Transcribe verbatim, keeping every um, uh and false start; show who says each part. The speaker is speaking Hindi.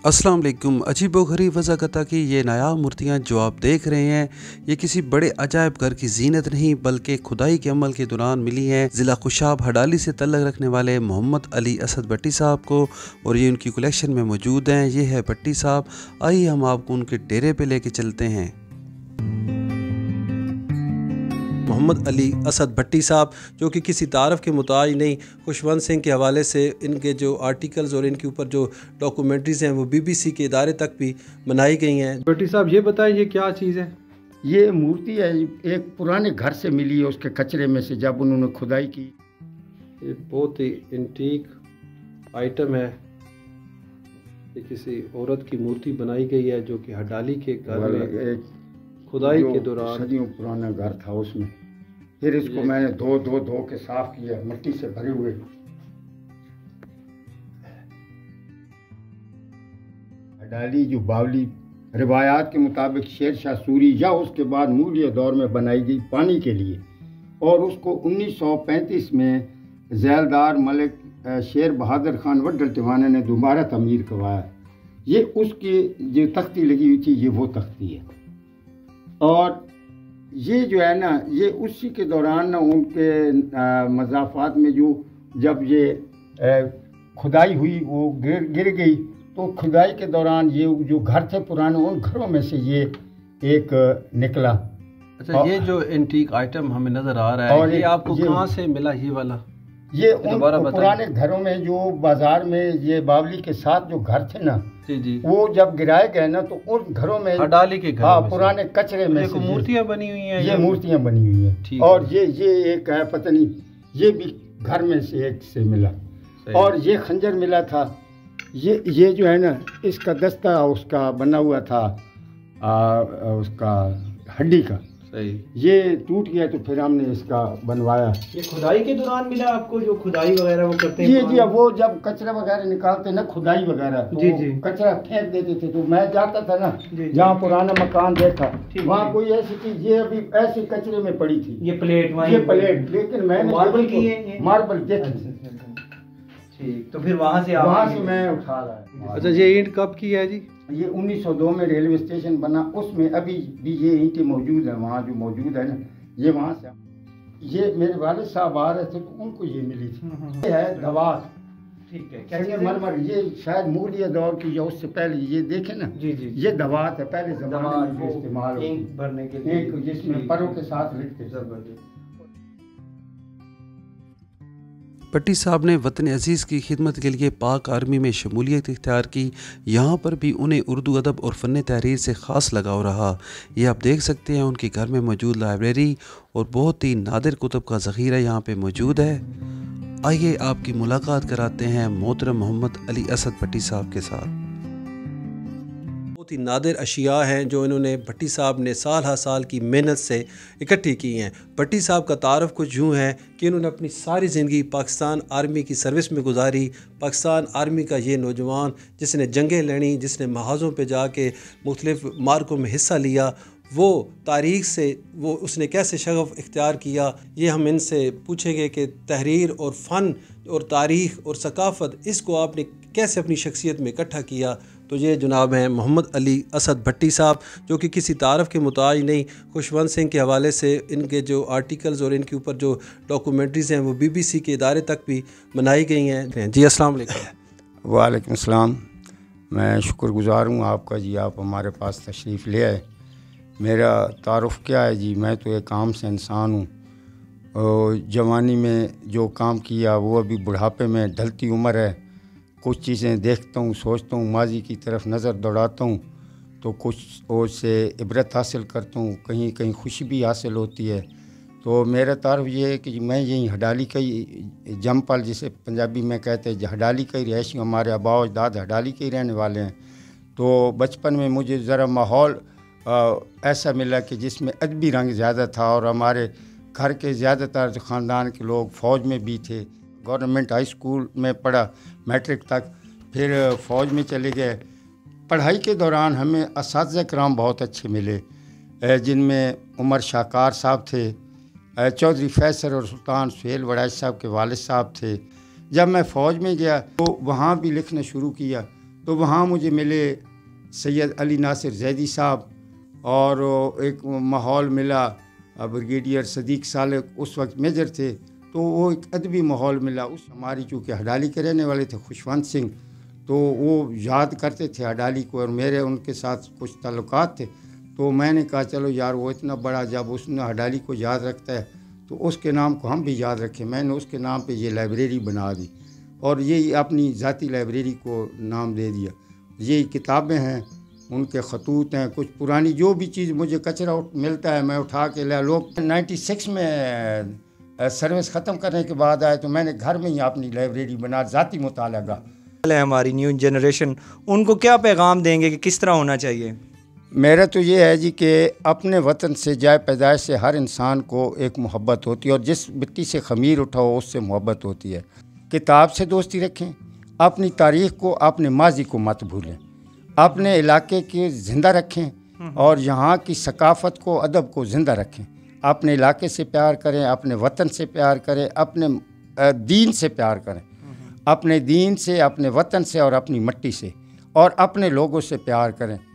Speaker 1: अस्सलाम वालेकुम। अजीबोगरीब वज़ाकता की ये नायाब मूर्तियाँ जो आप देख रहे हैं, ये किसी बड़े अजायब घर की जीनत नहीं बल्कि खुदाई के अमल के दौरान मिली हैं ज़िला खुशाब हडाली से तल्लक रखने वाले मोहम्मद अली असद भट्टी साहब को, और ये उनकी कलेक्शन में मौजूद हैं। ये है भट्टी साहब। आइए हम आपको उनके डेरे पे लेके चलते हैं। मोहम्मद अली असद भट्टी साहब, जो कि किसी तारफ़ के मुताज नहीं, खुशवंत सिंह के हवाले से इनके जो आर्टिकल्स और इनके ऊपर जो डॉक्यूमेंट्रीज़ हैं वो बीबीसी के इदारे तक भी बनाई गई हैं। भट्टी साहब, ये बताएं ये क्या चीज़ है?
Speaker 2: ये मूर्ति है, एक पुराने घर से मिली है, उसके कचरे में से जब उन्होंने खुदाई की।
Speaker 1: ये बहुत ही एंटीक आइटम है। ये किसी औरत की मूर्ति बनाई गई है जो कि हडाली के घर में खुदाई के दौरान,
Speaker 2: सदियों पुराना घर था उसमें। फिर इसको मैंने धो धो धो के साफ किया, मिट्टी से भरे हुए। हडाली जो बावली रिवायात के मुताबिक शेर शाह सूरी या उसके बाद मुगलिया दौर में बनाई गई पानी के लिए, और उसको उन्नीस सौ पैंतीस में ज़ैलदार मलिक शेर बहादुर खान वड्डल टिवाना ने दोबारा तमीर करवाया। ये उसकी जो तख्ती लगी हुई थी, ये वो तख्ती है। और ये जो है ना, ये उसी के दौरान ना उनके मज़ाफ़ात में जो जब ये आ, खुदाई हुई वो गिर गिर गई, तो खुदाई के दौरान ये जो घर थे पुराने, उन घरों में से ये एक निकला।
Speaker 1: अच्छा, ये जो एंटीक आइटम हमें नज़र आ रहा है, और ये आपको कहाँ से मिला ये वाला?
Speaker 2: ये उन पुराने घरों में जो बाजार में ये बावली के साथ जो घर थे ना,
Speaker 1: जी जी,
Speaker 2: वो जब गिराए गए ना, तो उन घरों में
Speaker 1: हडाली के घर,
Speaker 2: हाँ, पुराने कचरे में से
Speaker 1: मूर्तियाँ बनी हुई हैं।
Speaker 2: ये मूर्तियाँ बनी हुई हैं। और ये ये एक है, पता नहीं, ये भी घर में से एक से मिला। और ये खंजर मिला था। ये ये जो है ना, इसका दस्ता उसका बना हुआ था, आ, उसका हड्डी का।
Speaker 1: सही।
Speaker 2: ये टूट गया तो फिर हमने इसका बनवाया।
Speaker 1: ये खुदाई के दौरान मिला आपको, जो खुदाई वगैरह वो करते हैं?
Speaker 2: जी जी, वो जब कचरा वगैरह निकालते ना, खुदाई वगैरह, तो जी जी, कचरा फेंक देते थे। तो मैं जाता था ना, जहाँ पुराना मकान देखा, वहाँ कोई ऐसी चीज, ये अभी ऐसे कचरे में पड़ी थी, ये प्लेट, ये प्लेट, लेकिन मैंने
Speaker 1: मार्बल की है,
Speaker 2: मार्बल देखी।
Speaker 1: ठीक, तो फिर वहाँ से
Speaker 2: वहाँ से मैं उठा रहा।
Speaker 1: अच्छा, ये ईंट कब की है जी?
Speaker 2: ये उन्नीस सौ दो में रेलवे स्टेशन बना, उसमें अभी भी ये ईंटें मौजूद है। वहाँ जो मौजूद है ना, ये वहाँ से, ये मेरे वालिद साहब आ रहे थे तो उनको ये मिली थी। ये है दवात, ठीक है, क्या मरमर, ये शायद मुगलिया दौर की या उससे पहले, ये देखे ना, जी जी, ये दवात है, पहले जमाने में इस्तेमाल भरने के लिए, जिसमें परों के साथ लिखते।
Speaker 1: भट्टी साहब ने वतन अजीज़ की खिदमत के लिए पाक आर्मी में शमूलियत इख्तियार की। यहाँ पर भी उन्हें उर्दू अदब और फ़न तहरीर से ख़ास लगाव रहा। ये आप देख सकते हैं उनके घर में मौजूद लाइब्रेरी, और बहुत ही नादिर कुतुब का ज़ख़ीरा यहाँ पे मौजूद है। आइए आपकी मुलाकात कराते हैं मोहतरम मोहम्मद अली असद भट्टी साहब के साथ। बहुत ही नादिर अशिया हैं जो इन्होंने, भट्टी साहब ने साल हर साल की मेहनत से इकट्ठी की हैं। भट्टी साहब का तारफ़ कुछ यूँ है कि इन्होंने अपनी सारी ज़िंदगी पाकिस्तान आर्मी की सर्विस में गुजारी। पाकिस्तान आर्मी का ये नौजवान जिसने जंगें लड़ी, जिसने महाज़ों पे जाके मुख्तलिफ़ मार्कों में हिस्सा लिया, वो तारीख़ से वो उसने कैसे शगफ़ इख्तियार किया, ये हम इनसे पूछेंगे कि तहरीर और फ़न और तारीख़ और सकाफ़त, इसको आपने कैसे अपनी शख्सियत में इकट्ठा किया। तो ये जनाब हैं मोहम्मद अली असद भट्टी साहब, जो कि किसी तारफ़ के मुताज नहीं, खुशवंत सिंह के हवाले से इनके जो आर्टिकल्स और इनके ऊपर जो डॉक्यूमेंट्रीज़ हैं वो बीबीसी के इदारे तक भी बनाई गई हैं। जी अस्सलाम वालेकुम।
Speaker 2: वालेकुम सलाम। मैं शुक्रगुज़ार हूँ आपका जी, आप हमारे पास तशरीफ़ ले आए। मेरा तारुफ़ क्या है जी, मैं तो एक आम से इंसान हूँ, और जवानी में जो काम किया वो अभी बुढ़ापे में ढलती उम्र है। कुछ चीज़ें देखता हूँ, सोचता हूँ, माजी की तरफ नज़र दौड़ाता हूँ, तो कुछ उससे इबरत हासिल करता हूँ, कहीं कहीं खुशी भी हासिल होती है। तो मेरा तारुफ ये है कि मैं यहीं हडाली का ही जमपल, जिसे पंजाबी में कहते हैं, हडाली का ही रहायशी, हमारे आबा अजदाद हडाली के ही रहने वाले हैं। तो बचपन में मुझे ज़रा माहौल ऐसा मिला कि जिसमें अदबी रंग ज़्यादा था, और हमारे घर के ज़्यादातर ख़ानदान के लोग फ़ौज में भी थे। गवर्नमेंट हाई स्कूल में पढ़ा मैट्रिक तक, फिर फ़ौज में चले गए। पढ़ाई के दौरान हमें असातिज़ा कराम बहुत अच्छे मिले, जिनमें उमर शाहकार साहब थे, चौधरी फैसल और सुल्तान सुहेल वड़ाइश साहब के वालिद साहब थे। जब मैं फ़ौज में गया तो वहाँ भी लिखना शुरू किया, तो वहाँ मुझे मिले सैयद अली नासिर जैदी साहब, और एक माहौल मिला ब्रिगेडियर सदीक साले, उस वक्त मेजर थे, तो वो एक अदबी माहौल मिला। उस हमारी चूँकि हडाली के रहने वाले थे खुशवंत सिंह, तो वो याद करते थे हडाली को, और मेरे उनके साथ कुछ ताल्लुकात थे। तो मैंने कहा चलो यार, वो इतना बड़ा जब उसने हडाली को याद रखता है तो उसके नाम को हम भी याद रखें। मैंने उसके नाम पे ये लाइब्रेरी बना दी और यही अपनी ज़ाती लाइब्रेरी को नाम दे दिया। यही किताबें हैं, उनके खतूत हैं, कुछ पुरानी जो भी चीज़ मुझे कचरा मिलता है मैं उठा के ले। लोग नाइन्टी सिक्स में सर्विस ख़त्म करने के बाद आए तो मैंने घर में ही अपनी लाइब्रेरी बना, ज़ाती मुताला।
Speaker 3: हमारी न्यू जनरेशन, उनको क्या पैगाम देंगे कि किस तरह होना चाहिए?
Speaker 2: मेरा तो ये है जी कि अपने वतन से जाए पैदाइश से हर इंसान को एक मोहब्बत होती है, और जिस मिट्टी से ख़मीर उठाओ उससे मोहब्बत होती है। किताब से दोस्ती रखें, अपनी तारीख़ को, अपने माजी को मत भूलें, अपने इलाके के ज़िंदा रखें और यहाँ की सकाफ़त को, अदब को ज़िंदा रखें। अपने इलाके से प्यार करें, अपने वतन से प्यार करें, अपने दीन से प्यार करें, अपने दीन से, अपने वतन से और अपनी मिट्टी से, और अपने लोगों से प्यार करें।